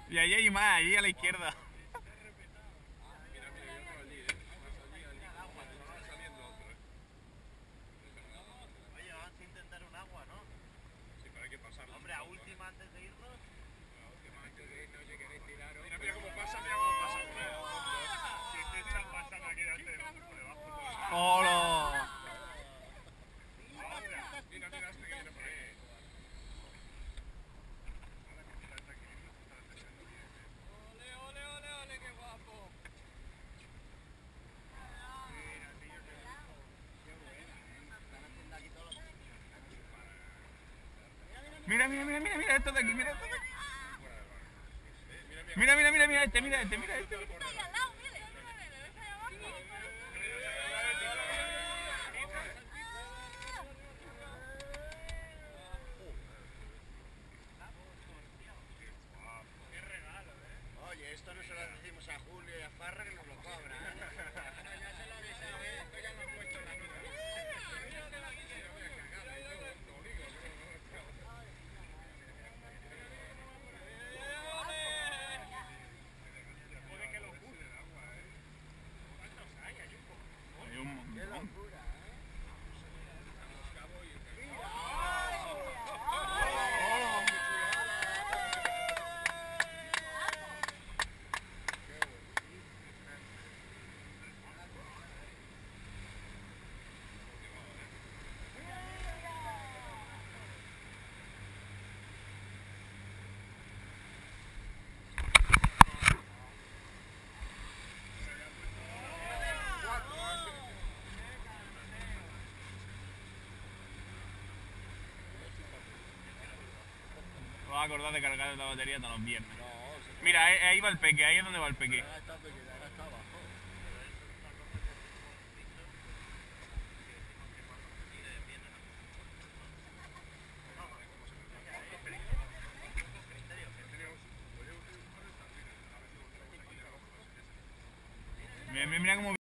Y ahí hay más, ahí a la izquierda. Oye, vamos a intentar un agua, ¿no? Sí, pero hay que pasarlo. Hombre, a última antes de irnos. A última antes de irnos, oye, queréis tiraros. Mira, mira cómo pasa, mira cómo pasa. Si te echan pasando aquí delante por debajo. ¡Hola! Mira, mira este que viene por ahí. Ole, ole, ole, qué guapo. Mira, tío, qué buena, Están haciendo aquí todos los... Mira esto de aquí, mira esto de aquí. Mira este, mira este. Qué regalo, Oye, esto no se lo decimos a Julio y a Farra que nos lo cobran. Ya se lo avisaba, esto ya lo han puesto en la nota. Mira que la quisiera, voy a cagar ahí todo, lo digo, Joder, qué locura el agua, ¿Cuántos hay? Hay un poco. Hay un montón. Me voy a acordar de cargar la batería hasta los viernes. Mira, ahí va el peque, ahí es donde va el peque. Ahora está pequeña, ahora está abajo. Mira cómo